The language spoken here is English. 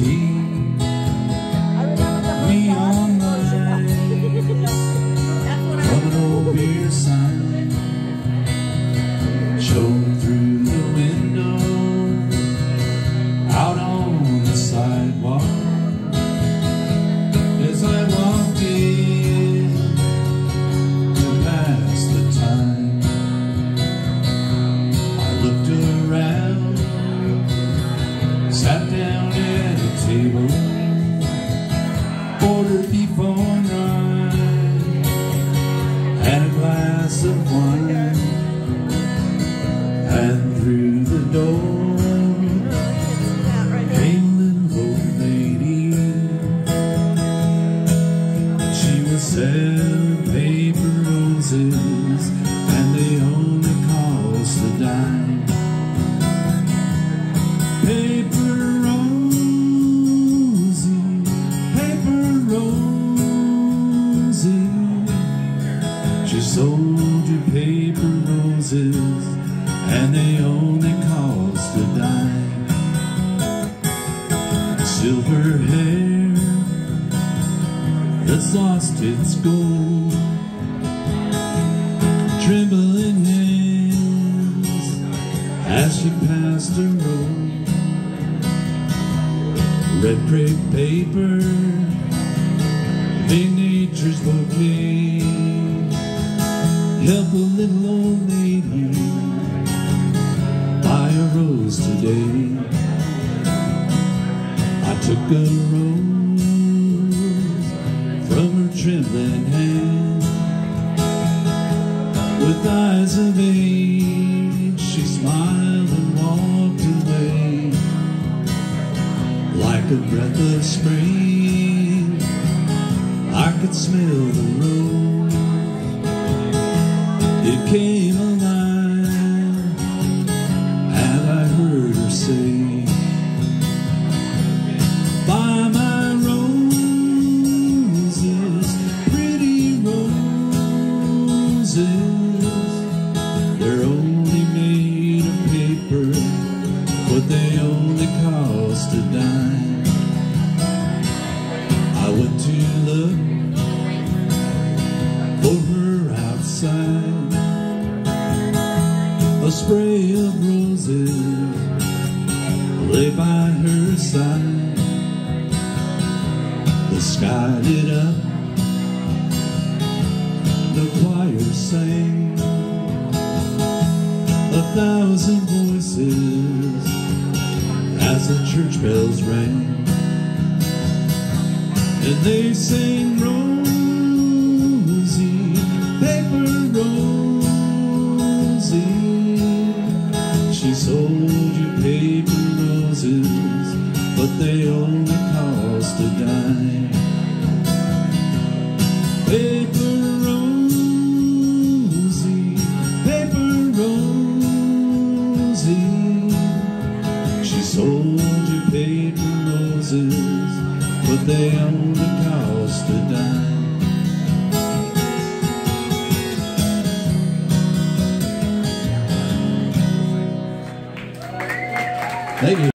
tea, neon light from an old beer sign showed through the window out on the sidewalk. As I walked in to pass the time, I looked around, sat down at a table, ordered beef on rye and a glass of wine, and through the door came a little old lady. She was selling paper roses, and they only cost a dime. Paper Rosie, Paper Rosie, she sold you paper roses, and they only cost a dime. Silver hair that's lost its gold, trembling hands as she passed her road. Red crepe paper made nature's bouquet. Help a little old lady buy a rose today. I took a rose from her trembling hand. With eyes of age, she smiled and walked away. Like a breath of spring, I could smell the rose. It came alive, and I heard her say, buy my roses, pretty roses. They're only made of paper, but they only cost a dime. I went to look for her outside. A spray of roses lay by her side. The sky lit up, the choir sang, 1,000 voices as the church bells rang. And they sang, Rosie, Paper Rosie, she sold you paper roses, but they only cost a dime. Paper Rosie, Paper Rosie, she sold you paper roses, but they only cost a dime. Thank you.